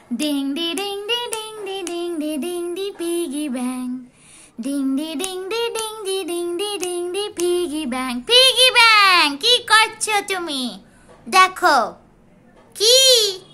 Ding di ding di ding di ding di ding di piggy bank. Ding di ding di ding di ding di ding di piggy bank. Piggy bank কি করছো তুমি? দেখো কি